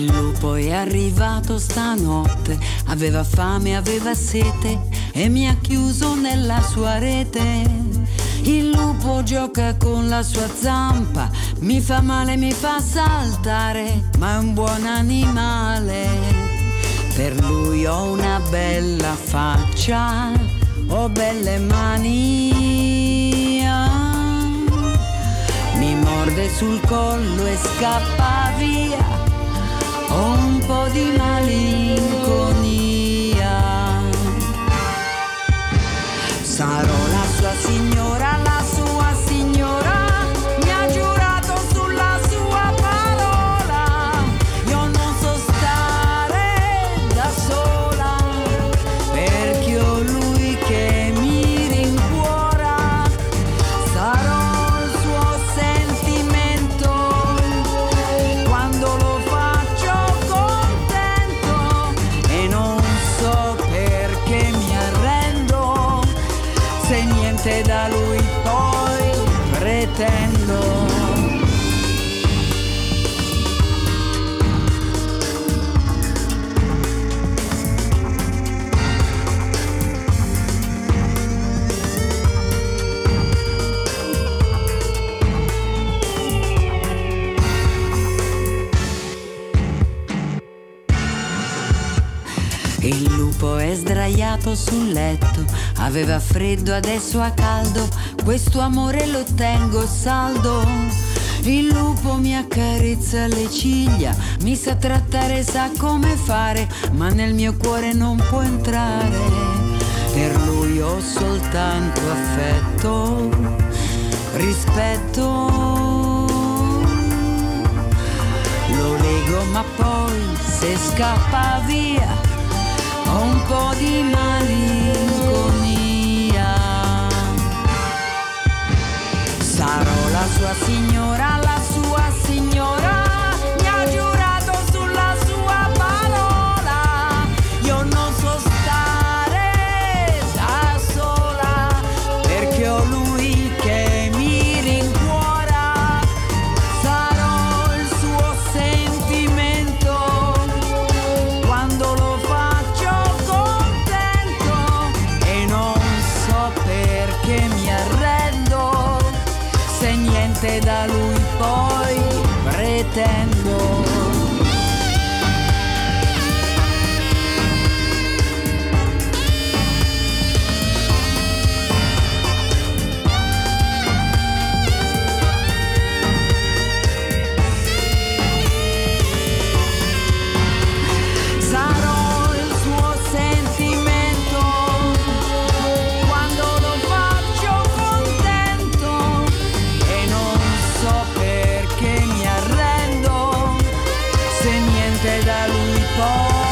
Il lupo è arrivato stanotte, aveva fame, aveva sete e mi ha chiuso nella sua rete. Il lupo gioca con la sua zampa, mi fa male, mi fa saltare, ma è un buon animale. Per lui ho una bella faccia, ho belle mani, mi morde sul collo e scappa via, ho un po' di malinconia. Sarò la sua signora, la sua signora, mi ha giurato sulla sua parola. Io non so stare da sola, perché ho lui che mi rincuora. Sarò il suo sentimento, quando lo faccio contento, e non so perché mi arrendo, se niente da lui poi pretendo. Il lupo è sdraiato sul letto, aveva freddo, adesso ha caldo, questo amore lo tengo saldo. Il lupo mi accarezza le ciglia, mi sa trattare, sa come fare, ma nel mio cuore non può entrare. Per lui ho soltanto affetto, rispetto. Lo lego ma poi se scappa via ho un po' di malinconia. Sarò la sua signora, la sua signora, mi ha giurato sulla sua parola. Io non so stare da sola, perché ho lui che mi rincuora. Sarò il suo sentimento, quando lo perché mi arrendo, se niente da lui poi pretendo. Da lui poi